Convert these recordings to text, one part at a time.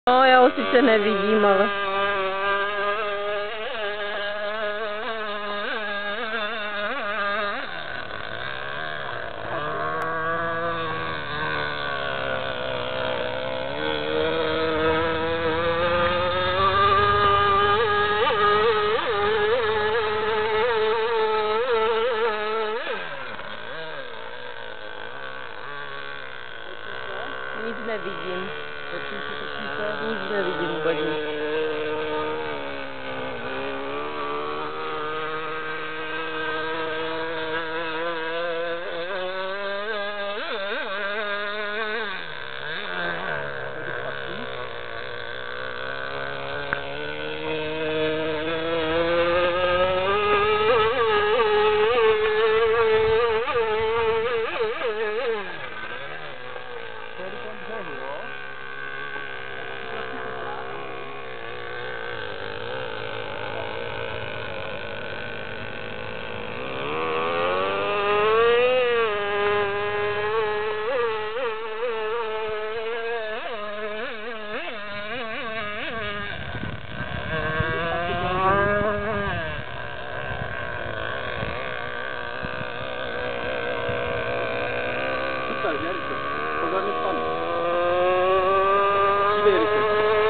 No, já ho sice nevidím, ale... Nic nevidím. Nic nevidím vůbec nic. Pozorně spadne. Dívej, Ricky.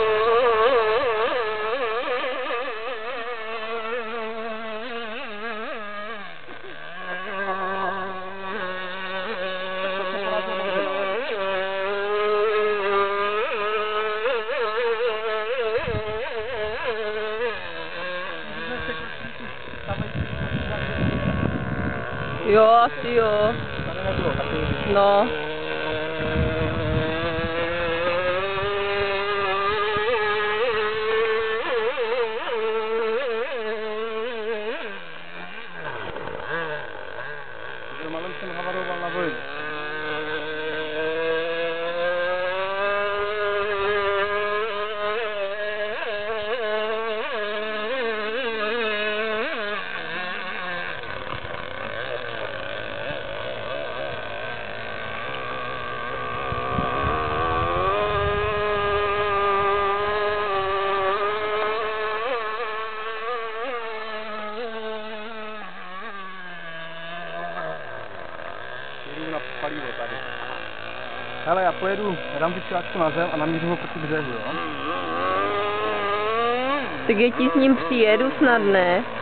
Jo, asi jo. No. Malem jsem havaroval na vojnu. Na palivo tady. Hele, já pojedu, dám vysílačku na zem a namířím ho proti břehu, jo? Tak já ti s ním přijedu snad, ne?